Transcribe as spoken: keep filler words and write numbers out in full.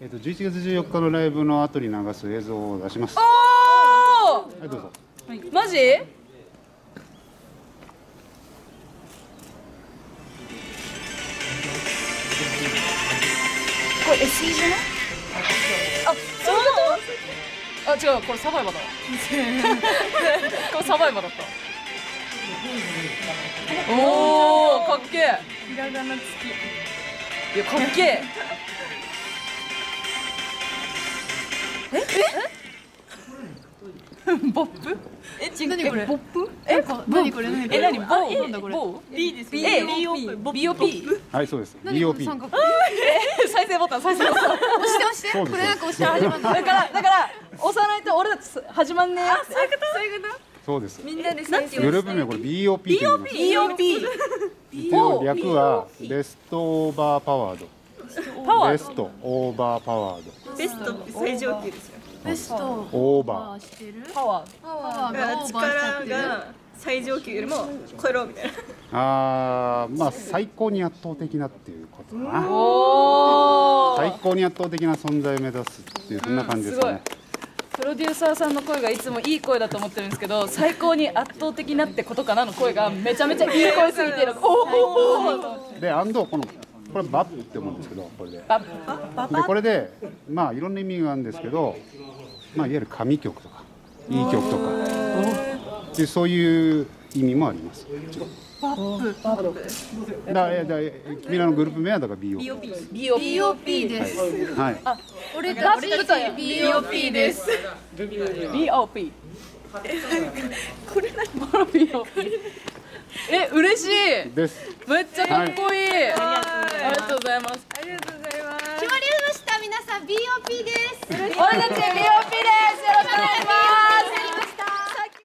えっとじゅういちがつじゅうよっかのライブの後に流す映像を出します。 おはい、どうぞ。 お、マジ？これ エスイー じゃない？あ、そういうこと？あ、違う、これサバイバだわ。これサバイバだった。おお、かっけえ。 ひらがな付き。いや、かっけえ。え？え？ボップ？ え、違う、何これ？ ボップ？ え、何これ？ え、何？ボー？なんだこれ？ ボー？ B です。 B B O P。ビーオーピー。 はい、そうです。ビーオーピー。 再生ボタン、再生ボタン。 押して押して。これなんか押して始まる。 だからだから押さないと俺たち始まんねえ。 あ、そういうこと？そういうこと？ そうです。 みんなで再生。 グループ名これ ビーオーピー と言います。 ビーオーピー。 一応略はベストオーバーパワード。 パワーベストオーバーパワード。 ベストって最上級ですよ。ベストオーバー。 してる？ パワー。 パワーが力が最上級よりも超えろみたいな。 ああ、まあ最高に圧倒的なっていうことかな。 おお。 最高に圧倒的な存在を目指すっていうそんな感じですかね。 プロデューサーさんの声がいつもいい声だと思ってるんですけど、最高に圧倒的なってことかなの声がめちゃめちゃいい声すぎてる。おお。 で、アンドこのこれバップって思うんですけど、これで。 バッでこれでまあいろんな意味があるんですけど、まあいわゆる神曲とかいい曲とかでそういう意味もあります。 バップ。バップ。 だだ君らのグループ名はだから ビーオーピー。 ビーオーピーです。 はい。 あ、 俺が俺たち ビーオーピー です。 ビーオーピー。これ何？ビーオーピー。え、嬉しい。 です。 めっちゃかっこいい。ありがとうございます。 ありがとうございます。 決まりました。皆さん ビーオーピー です。 俺たち ビーオーピー